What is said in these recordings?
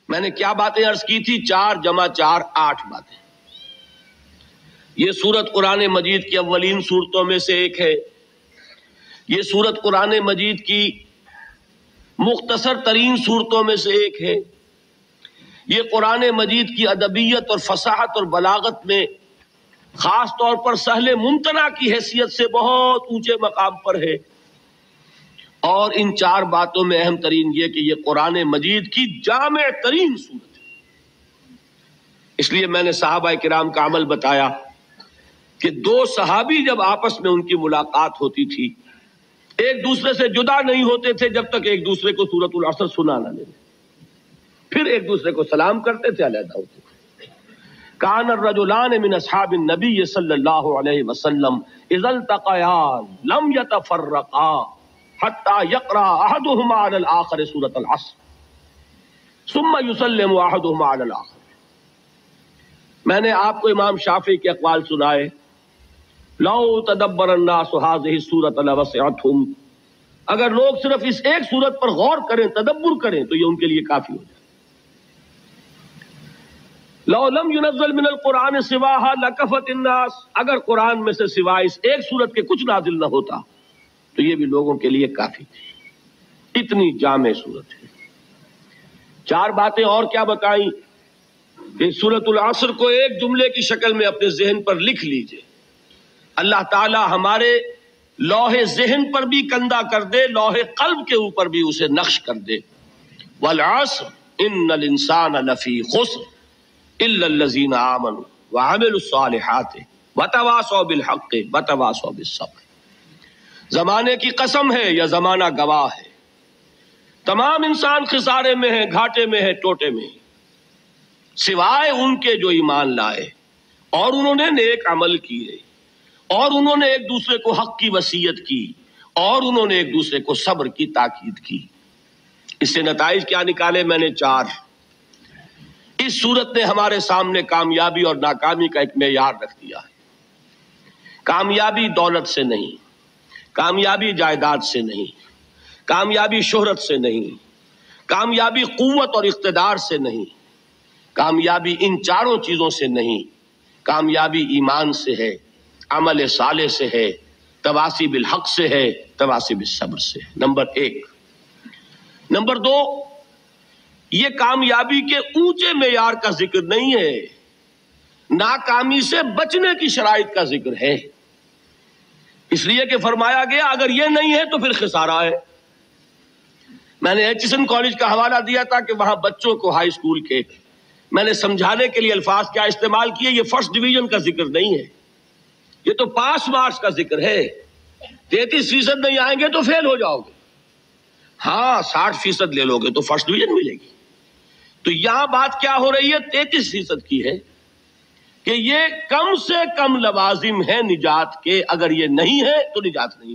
میں نے کیا باتیں عرض کی تھی؟ 4 جمع 4 8 باتیں. یہ سورت قرآن مجید کی اولین سورتوں میں سے ایک ہے. یہ سورت قرآن مجید کی مختصر ترین سورتوں میں سے ایک ہے. یہ قرآن مجید کی ادبیت اور فصاحت اور بلاغت میں خاص طور پر سہل ممتنع کی حیثیت سے بہت اونچے مقام پر ہے. اور ان 4 باتوں میں اہم ترین یہ کہ یہ قرآن مجید کی جامع ترین سورت ہے. اس لیے میں نے صحابہ کرام کا عمل بتایا کہ 2 صحابی جب آپس میں ان کی ملاقات ہوتی تھی ایک دوسرے سے جدا نہیں ہوتے تھے جب تک ایک دوسرے کو سورۃ العصر سنا نہ لیں. پھر ایک دوسرے کو سلام کرتے تھے، علیحدہ ہوتے تھے. کان الرجلان من اصحاب النبی صلی اللہ علیہ وسلم اذا التقیا لم يتفرقا حتى يقرأ احدهما على الاخر سورۃ العصر ثم يسلم احدهما على الاخر. میں نے آپ کو امام شافعی کے اقوال سنائے. لو تدبر الناس هذه السورۃ لوسعتهم، اگر لوگ صرف اس ایک سورت پر غور کریں، تدبر کریں تو یہ ان کے لیے کافی ہو جائے. لو لم ينزل من القرآن سواها لكفت الناس، اگر قرآن میں سے سوائے اس ایک سورت کے کچھ نازل نہ ہوتا تو یہ بھی لوگوں کے لیے کافی تھی. اتنی جامع سورت ہے. 4 باتیں اور کیا بتائیں کہ سورۃ العصر کو ایک جملے کی شکل میں اپنے ذہن پر لکھ لیجئے. اللہ تعالی ہمارے لوح ذہن پر بھی کندہ کر دے، لوح قلب کے اوپر بھی اسے نقش کر دے. والعصر ان الانسان لفی خسر الا الذین آمنوا وعملوا الصالحات وتواصوا بالحق وتواصوا بالصبر. زمانے کی قسم ہے یا زمانہ گواہ ہے، تمام انسان خسارے میں ہے، گھاٹے میں ہے، ٹوٹے میں ہے، سوائے ان کے جو ایمان لائے اور انہوں نے نیک عمل کیے اور انہوں نے ایک دوسرے کو حق کی وصیت کی اور انہوں نے ایک دوسرے کو صبر کی تاکید کی. اس سے نتائج کیا نکالے؟ میں نے 4. اس صورت نے ہمارے سامنے کامیابی اور ناکامی کا ایک معیار رکھ دیا ہے. کامیابی دولت سے نہیں، کامیابی جائیداد سے نہیں، کامیابی شہرت سے نہیں، کامیابی قوت اور اقتدار سے نہیں، کامیابی ان 4 چیزوں سے نہیں. کامیابی ایمان سے ہے، عمل صالح سے ہے، تواصی بالحق سے ہے، تواصی بالصبر سے ہے. نمبر 1. نمبر 2، یہ کامیابی کے اونچے معیار کا ذکر نہیں ہے، ناکامی سے بچنے کی شرائط کا ذکر ہے. اس لیے کہ فرمایا گیا اگر یہ نہیں ہے تو پھر خسارہ ہے. میں نے ایچسن کالج کا حوالہ دیا تھا کہ وہاں بچوں کو ہائی اسکول کے میں نے سمجھانے کے لیے الفاظ کیا استعمال کیے، یہ فرسٹ ڈویژن کا ذکر نہیں ہے، یہ تو پاس مارکس کا ذکر ہے. 33% نہیں آئیں گے تو فیل ہو جاؤ گے، ہاں 60% لے لو گے تو فرسٹ ڈویژن ملے گی. تو یہاں بات کیا ہو رہی ہے؟ 33% کی ہے کہ یہ کم سے کم لوازم ہے نجات کے، اگر یہ نہیں ہے تو نجات نہیں.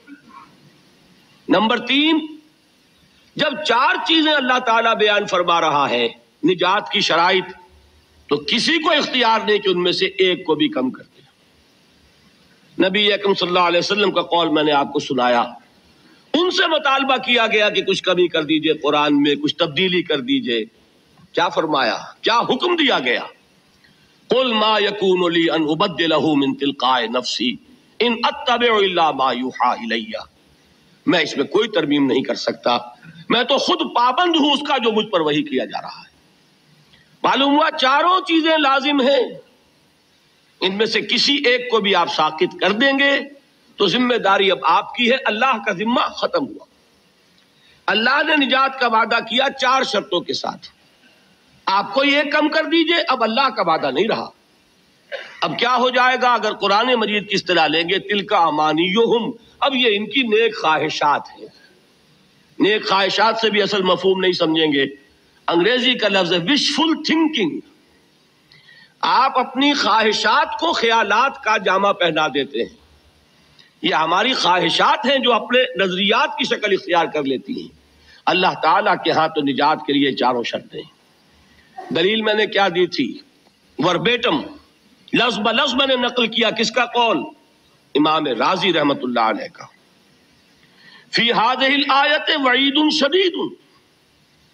نمبر 3، جب 4 چیزیں اللہ تعالیٰ بیان فرما رہا ہے نجات کی شرائط، تو کسی کو اختیار نہیں کہ ان میں سے ایک کو بھی کم کر دے. نبی اکرم صلی اللہ علیہ وسلم کا قول میں نے آپ کو سنایا. ان سے مطالبہ کیا گیا کہ کچھ کمی کر دیجئے، قرآن میں کچھ تبدیلی کر دیجئے. کیا فرمایا؟ کیا حکم دیا گیا؟ قل ما یکون لی ان ابدلہ من تلقاء نفسی ان اتبع الا ما یوحی الی. میں اس میں کوئی ترمیم نہیں کر سکتا، میں تو خود پابند ہوں اس کا جو مجھ پر وحی کیا جا رہا ہے. معلوم ہوا 4 چیزیں لازم ہیں، ان میں سے کسی ایک کو بھی آپ ساقط کر دیں گے تو ذمہ داری اب آپ کی ہے، اللہ کا ذمہ ختم ہوا. اللہ نے نجات کا وعدہ کیا 4 شرطوں کے ساتھ. آپ کو یہ کم کر دیجئے، اب اللہ کا وعدہ نہیں رہا. اب کیا ہو جائے گا اگر قرآن مجید کی اصطلاح لیں گے؟ تلک امانیہم، اب یہ ان کی نیک خواہشات ہیں. نیک خواہشات سے بھی اصل مفہوم نہیں سمجھیں گے. انگریزی کا لفظ ہے وشفل تھنکنگ. آپ اپنی خواہشات کو خیالات کا جامہ پہنا دیتے ہیں. یہ ہماری خواہشات ہیں جو اپنے نظریات کی شکل اختیار کر لیتی ہیں. اللہ تعالیٰ کے ہاں تو نجات کے لیے 4 شرطیں. دلیل میں نے کیا دی تھی؟ وربیٹم لفظ بلفظ میں نے نقل کیا. کس کا قول؟ امام رازی رحمت اللہ علیہ کا. فی هذه الآیت وعید شدید،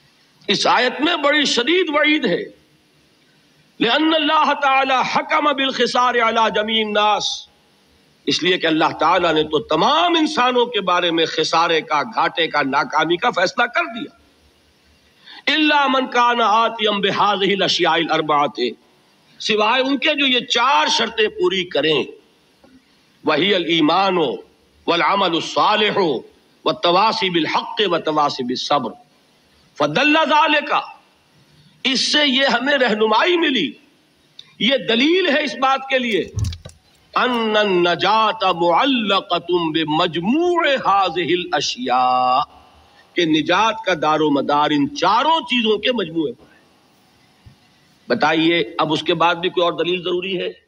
اس آیت میں بڑی شدید وعید ہے، لأن اللہ تعالی حکم بالخسار علی جمیع الناس، اس لیے کہ اللہ تعالیٰ نے تو تمام انسانوں کے بارے میں خسارے کا، گھاٹے کا، ناکامی کا فیصلہ کر دیا، الا من کان آتیا بہذہ الاشیاء الاربعۃ، سوائے ان کے جو یہ 4 شرطیں پوری کریں، وہی الایمان والعمل الصالح والتواصی بالحق والتواصی بالصبر، فدل ذلک، اس سے یہ ہمیں رہنمائی ملی، یہ دلیل ہے اس بات کے لیے ان النجات معلقۃ بمجموع هذه الاشیاء، کہ نجات کا دار و مدار ان 4 چیزوں کے مجموعے پر ہے۔ بتائیے اب اس کے بعد بھی کوئی اور دلیل ضروری ہے؟